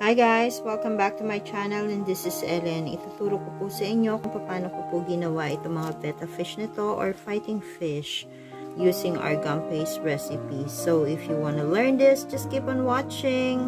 Hi guys! Welcome back to my channel and this is Ellen. Ituturo ko po sa inyo kung paano ko po ginawa itong mga betta fish nito or fighting fish using our gum paste recipe. So if you want to learn this, just keep on watching.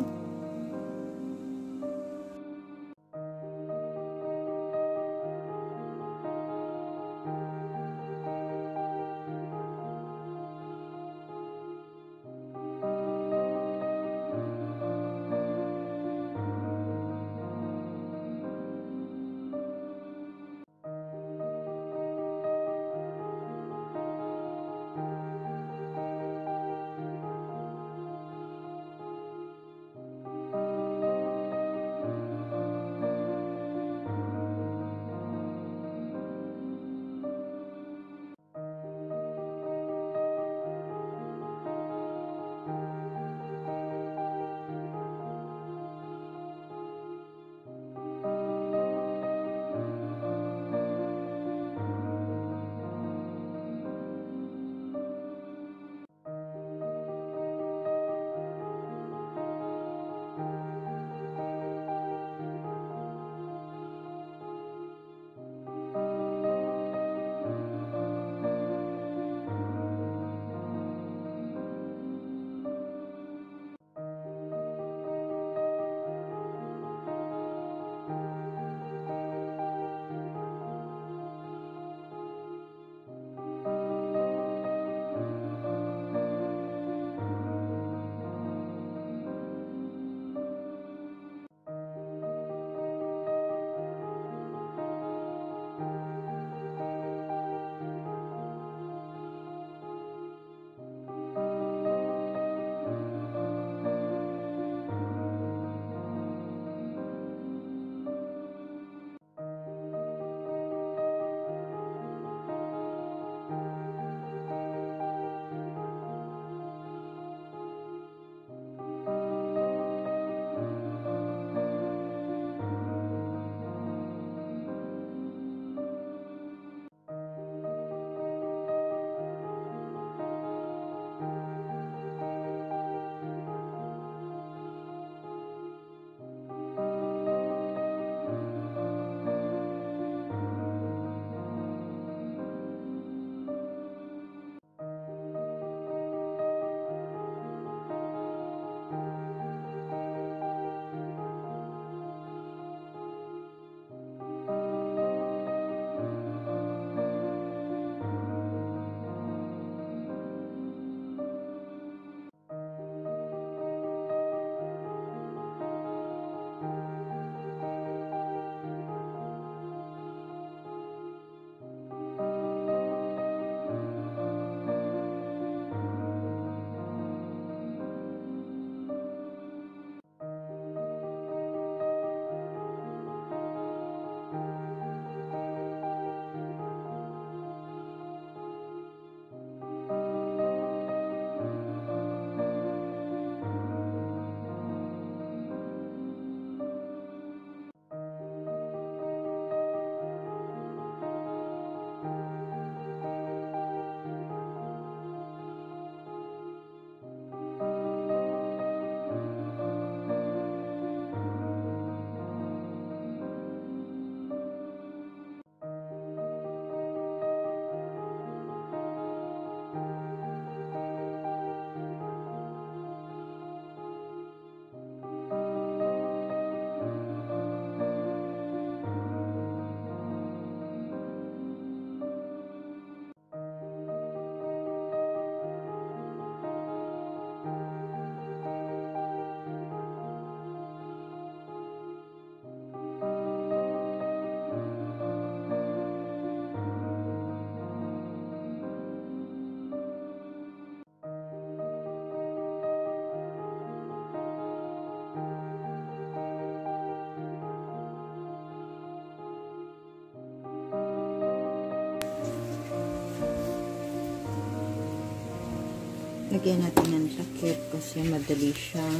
Lagyan natin ng takip kasi madali siyang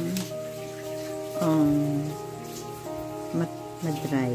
madry.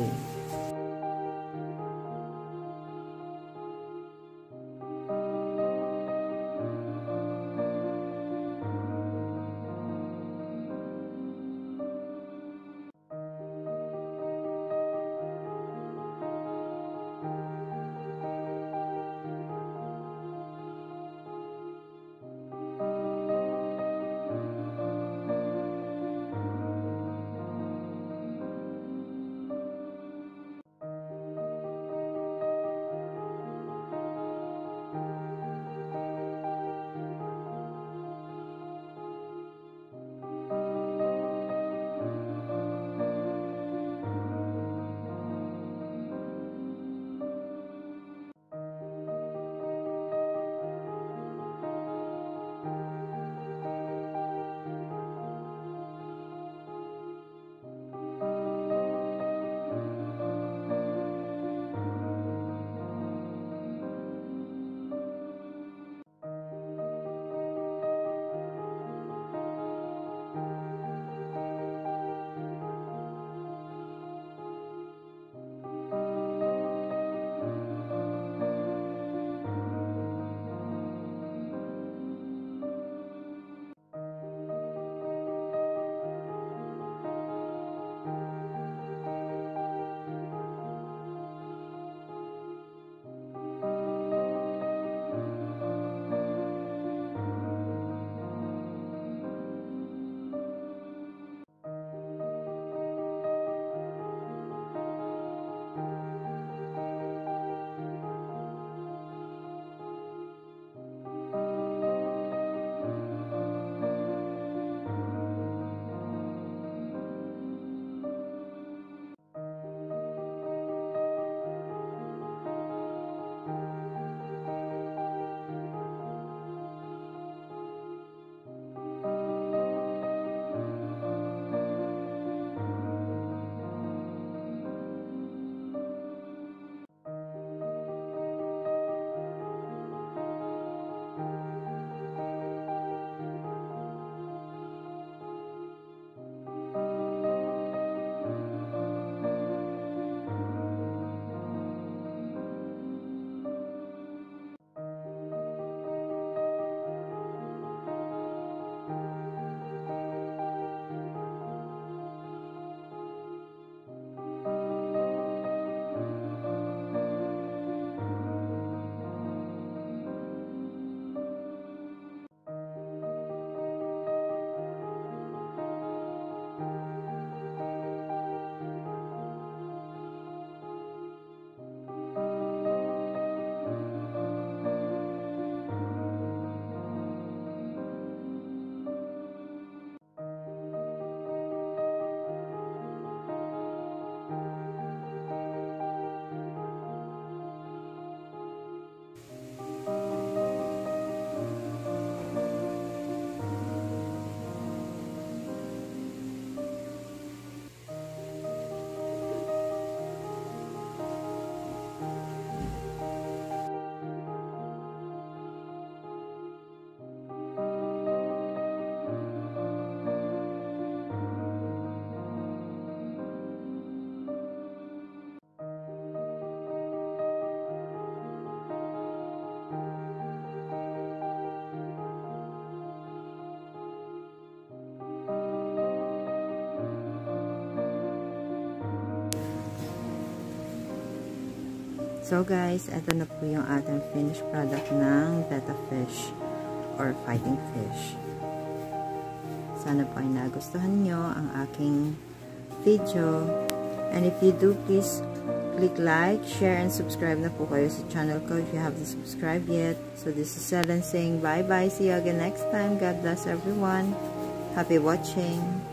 So guys, ito na po yung ating finished product ng betta fish or fighting fish. Sana po ay nagustuhan nyo ang aking video. And if you do, please click like, share, and subscribe na po kayo sa channel ko if you haven't subscribed yet. So this is Ellen saying bye-bye. See you again next time. God bless everyone. Happy watching.